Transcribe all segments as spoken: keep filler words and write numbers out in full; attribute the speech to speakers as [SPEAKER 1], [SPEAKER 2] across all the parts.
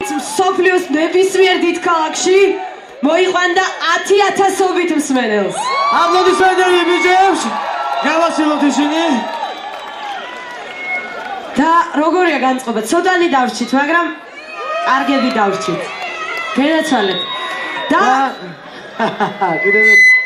[SPEAKER 1] მსოფლიოს ნებისმიერ დიდ ქალაქში მოიყვანდა ათი ათასობით მსმენელს.
[SPEAKER 2] აპლოდისმენტები ბიჭებს, გავასილოთ ისინი.
[SPEAKER 1] და როგორია განწყობა? ცოტანი დავრჩით, მაგრამ კარგები დავრჩით. გენაცვალეთ. და
[SPEAKER 2] კიდევ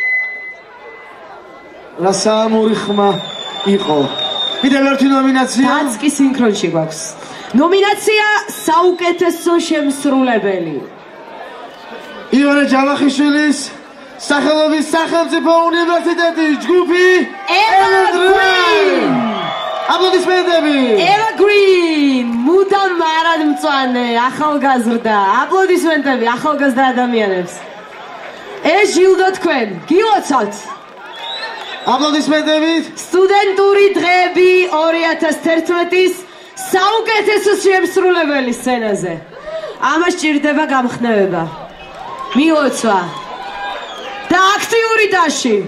[SPEAKER 2] რა საამური ხმა იყო. კიდევ ერთი ნომინაცია.
[SPEAKER 1] დაც კი სინქრონში გვაქვს. ნომინაცია საუკეთესო შემსრულებელი.
[SPEAKER 2] ივანე ჯავახიშვილის სახელობის სახელმწიფო უნივერსიტეტის ჯგუფი
[SPEAKER 1] Evergreen.
[SPEAKER 2] აპლოდისმენტები.
[SPEAKER 1] Evergreen, მუდამ მარადმწვანე, ახალგაზრდა. აპლოდისმენტები ახალგაზრდა ადამიანებს. ეს ჯილდო თქვენ, გილოცავთ.
[SPEAKER 2] აპლოდისმენტები.
[SPEAKER 1] სტუდენტური დღეები ორი ათას თერთმეტის საუკეთესო შემსრულებელი სცენაზე. ამას ჭირდება გამხნევება. მილოცვა და აქტიური დაში.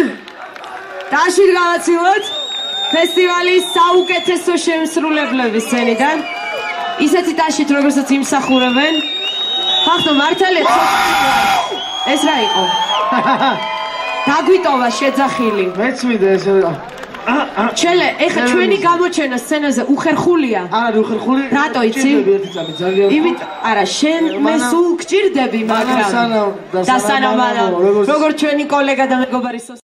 [SPEAKER 1] დაშით გავაცილოთ ფესტივალის საუკეთესო შემსრულებლების სცენიდან. ისეთი დაშით, როგორცაც იმსახურებენ. ხახტო მართალია ეს რა იყო? დაგვიტოვა შეძახილი.
[SPEAKER 2] მეც მინდა ეს
[SPEAKER 1] ჩელე, ეხა ჩვენი გამოჩენა სცენაზე უხერხულია.
[SPEAKER 2] არა, უხერხული.
[SPEAKER 1] რატო იცი?
[SPEAKER 2] ძალიან.
[SPEAKER 1] იმით, არა, შენ მე სულ გჭირდები, მაგრამ
[SPEAKER 2] და სანამ
[SPEAKER 1] და სანამ როგორც ჩვენი კოლეგა და მეგობარი